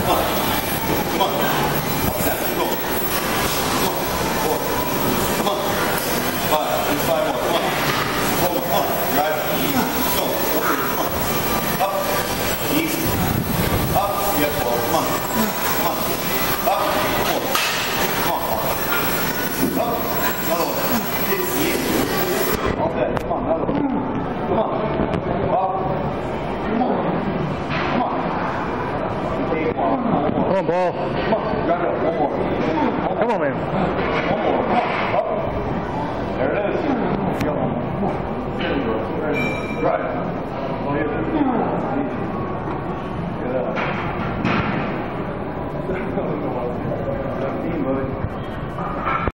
Come on. Up that. Go. Come on. 4. Come on. 5. There's 5 more. Come on. Hold on. Come on. Drive. Go. Okay. Come on. Up. Easy. Up. Get 4. Come on. Come on. Up. 4. Come on. Up. Another one. Yeah. All that. Come on. Another one. Come on. Up. Come on. Come on. Take 1. Come on, ball. Come on. Drive it up. 1 more. Come on, man.